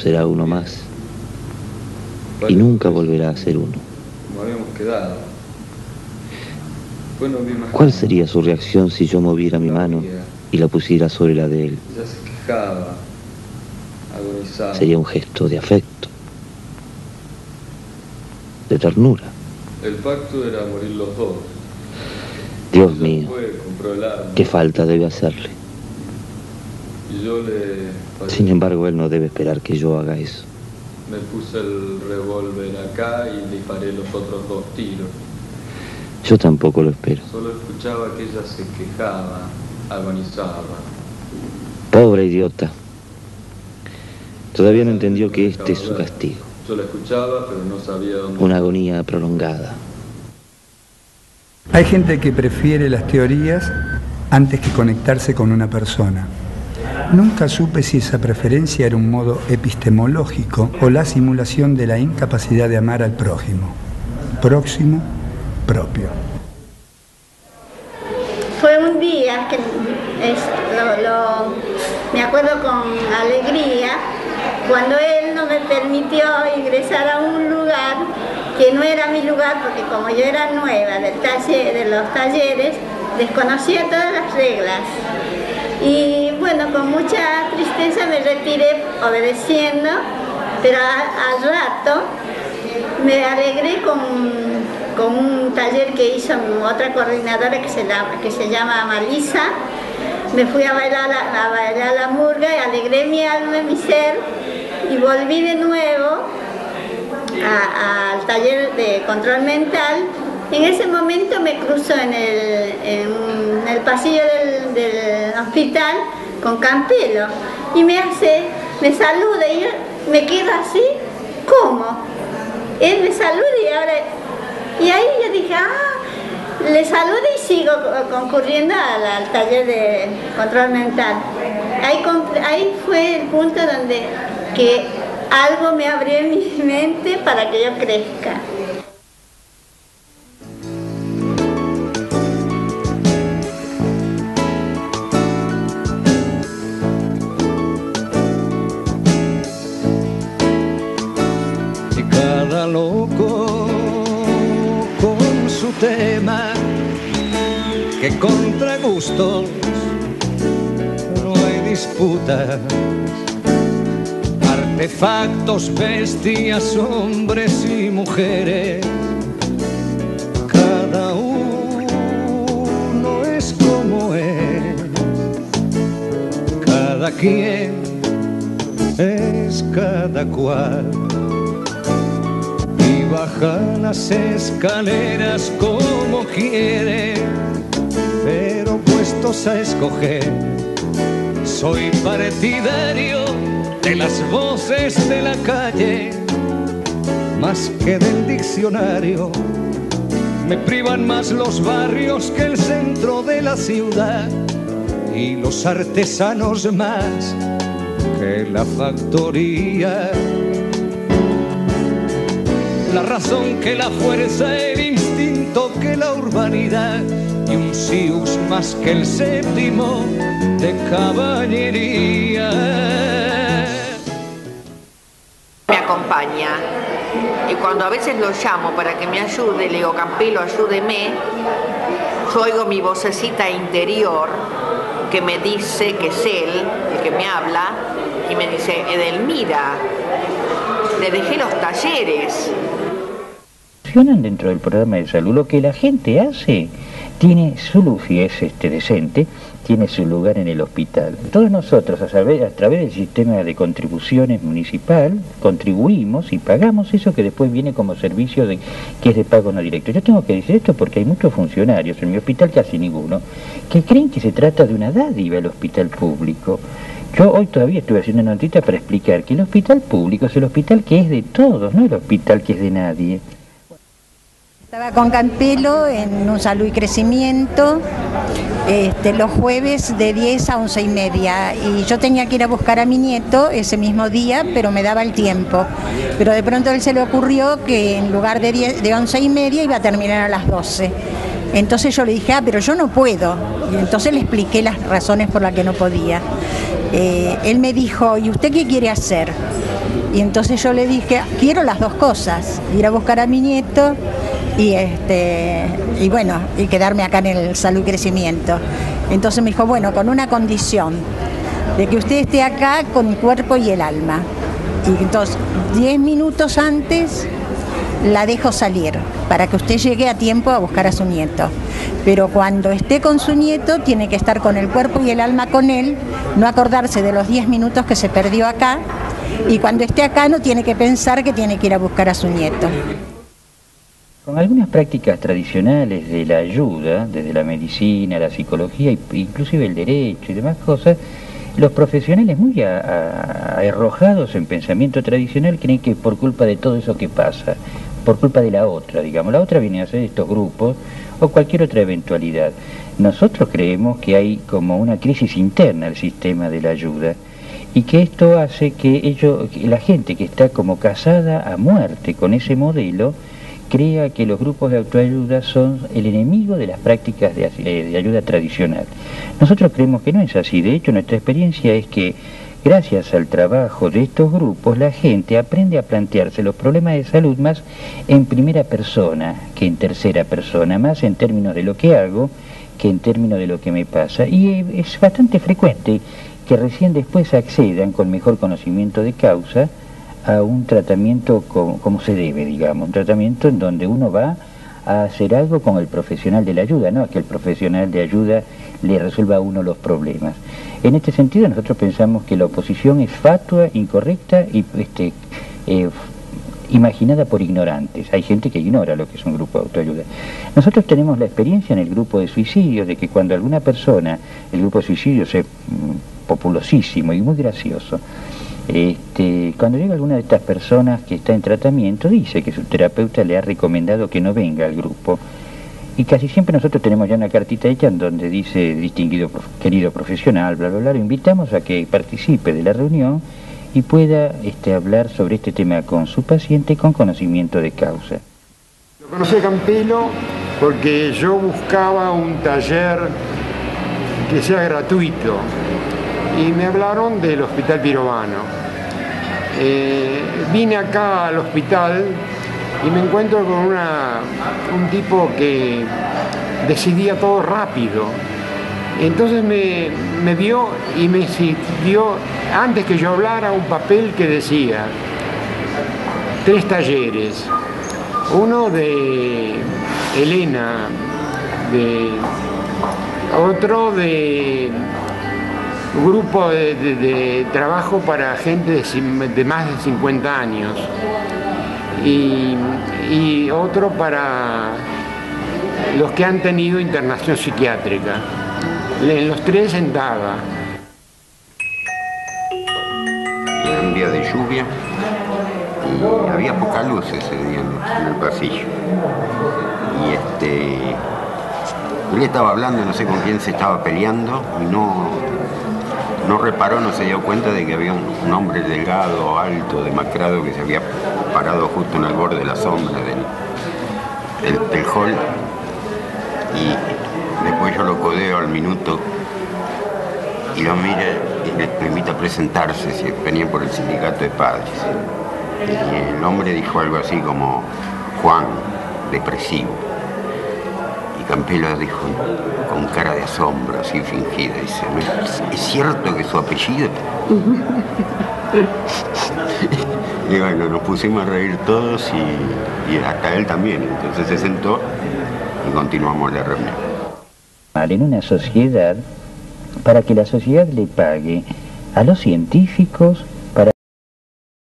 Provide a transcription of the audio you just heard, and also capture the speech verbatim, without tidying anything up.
será uno más y nunca volverá a ser uno. Como habíamos quedado. Bueno, me imagino. ¿Cuál sería su reacción si yo moviera mi mano y la pusiera sobre la de él? Ya se quejaba, agonizaba. Sería un gesto de afecto, de ternura. El pacto era morir los dos. Dios Ella mío, fue, compró el arma, qué falta debe hacerle. y yo le... Sin embargo, él no debe esperar que yo haga eso. Me puse el revólver acá y disparé los otros dos tiros. Yo tampoco lo espero. Solo escuchaba que ella se quejaba, agonizaba. Pobre idiota. Todavía no entendió que este es su castigo. Yo la escuchaba, pero no sabía dónde... Una agonía prolongada. Hay gente que prefiere las teorías antes que conectarse con una persona. Nunca supe si esa preferencia era un modo epistemológico o la simulación de la incapacidad de amar al prójimo. Próximo, propio. Fue un día que es, lo, lo, me acuerdo con alegría cuando él no me permitió ingresar a un lugar que no era mi lugar, porque como yo era nueva del taller, de los talleres, desconocía todas las reglas. Y bueno, con mucha tristeza me retiré obedeciendo, pero al rato me alegré con, con un taller que hizo otra coordinadora que se llama, que se llama Marisa. Me fui a bailar, la, a bailar la murga y alegré mi alma, mi ser, y volví de nuevo a, al taller de control mental. En ese momento me cruzo en el, en el pasillo del, del hospital con Campelo y me hace, me saluda y yo me quedo así, ¿cómo? Él me saluda y ahora, y ahí yo dije, ah, le saludo y sigo concurriendo al, al taller de control mental. Ahí, ahí fue el punto donde que algo me abrió en mi mente para que yo crezca. Cada loco con su tema, que contra gustos no hay disputas, artefactos, bestias, hombres y mujeres, cada uno es como es, cada quien es cada cual. Baja las escaleras como quiere, pero puestos a escoger, soy partidario de las voces de la calle, más que del diccionario. Me privan más los barrios que el centro de la ciudad, y los artesanos más que la factoría. La razón que la fuerza, el instinto que la urbanidad, y un sius más que el séptimo de caballería. Me acompaña, y cuando a veces lo llamo para que me ayude, le digo, Campelo, ayúdeme, yo oigo mi vocecita interior que me dice que es él, el que me habla, y me dice, Edelmira, le dejé los talleres. Funcionan dentro del programa de salud. Lo que la gente hace tiene su luz, y es este decente, tiene su lugar en el hospital. Todos nosotros, a través, a través del sistema de contribuciones municipal, contribuimos y pagamos eso que después viene como servicio de, que es de pago no directo. Yo tengo que decir esto porque hay muchos funcionarios, en mi hospital casi ninguno, que creen que se trata de una dádiva el hospital público. Yo hoy todavía estuve haciendo una notita para explicar que el hospital público es el hospital que es de todos, no el hospital que es de nadie. Estaba con Campelo en un salud y crecimiento, este, los jueves de diez a once y media, y yo tenía que ir a buscar a mi nieto ese mismo día, pero me daba el tiempo. Pero de pronto a él se le ocurrió que en lugar de, diez, de once y media iba a terminar a las doce. Entonces yo le dije, ah, pero yo no puedo. Y entonces le expliqué las razones por las que no podía. eh, él me dijo, ¿y usted qué quiere hacer? Y entonces yo le dije, quiero las dos cosas, ir a buscar a mi nieto y, este, y bueno, y quedarme acá en el Salud y Crecimiento. Entonces me dijo, bueno, con una condición, de que usted esté acá con el cuerpo y el alma. Y entonces, diez minutos antes, la dejo salir, para que usted llegue a tiempo a buscar a su nieto. Pero cuando esté con su nieto, tiene que estar con el cuerpo y el alma con él, no acordarse de los diez minutos que se perdió acá, y cuando esté acá no tiene que pensar que tiene que ir a buscar a su nieto. Con algunas prácticas tradicionales de la ayuda, desde la medicina, la psicología, inclusive el derecho y demás cosas, los profesionales muy a, a, arrojados en pensamiento tradicional creen que por culpa de todo eso que pasa, por culpa de la otra, digamos, la otra viene a ser estos grupos o cualquier otra eventualidad. Nosotros creemos que hay como una crisis interna al sistema de la ayuda y que esto hace que ellos, que la gente que está como casada a muerte con ese modelo, crea que los grupos de autoayuda son el enemigo de las prácticas de, de ayuda tradicional. Nosotros creemos que no es así. De hecho, nuestra experiencia es que gracias al trabajo de estos grupos, la gente aprende a plantearse los problemas de salud más en primera persona que en tercera persona, más en términos de lo que hago que en términos de lo que me pasa. Y es bastante frecuente que recién después accedan con mejor conocimiento de causa a un tratamiento como, como se debe, digamos, un tratamiento en donde uno va a hacer algo con el profesional de la ayuda, no a que el profesional de ayuda le resuelva a uno los problemas. En este sentido nosotros pensamos que la oposición es fatua, incorrecta y este, eh, imaginada por ignorantes. Hay gente que ignora lo que es un grupo de autoayuda. Nosotros tenemos la experiencia en el grupo de suicidios de que cuando alguna persona, el grupo de suicidios es mm, populosísimo y muy gracioso, Este, cuando llega alguna de estas personas que está en tratamiento, dice que su terapeuta le ha recomendado que no venga al grupo. Y casi siempre nosotros tenemos ya una cartita hecha en donde dice, distinguido, querido profesional, bla, bla, bla, lo invitamos a que participe de la reunión y pueda este, hablar sobre este tema con su paciente con conocimiento de causa. Lo conocí a Campelo porque yo buscaba un taller que sea gratuito. Y me hablaron del Hospital Pirovano. Eh, vine acá al hospital y me encuentro con una, un tipo que decidía todo rápido. Entonces me, me vio y me dio, antes que yo hablara, un papel que decía tres talleres. Uno de Elena, de, otro de grupo de, de, de trabajo para gente de, de más de cincuenta años y, y otro para los que han tenido internación psiquiátrica. En los tres sentaba. Era un día de lluvia y había poca luz ese día en el pasillo. Y este, él estaba hablando, no sé con quién se estaba peleando y no... No reparó, no se dio cuenta de que había un, un hombre delgado, alto, demacrado que se había parado justo en el borde de la sombra del, del, del hall. Y después yo lo codeo al minuto y lo mira y le, le invita a presentarse, si venía por el sindicato de padres. Y el hombre dijo algo así como Juan, depresivo. Campelo dijo con cara de asombro, así fingida, dice, ¿es cierto que es su apellido? Y bueno, nos pusimos a reír todos y, y hasta él también. Entonces se sentó y continuamos la reunión. En una sociedad, para que la sociedad le pague a los científicos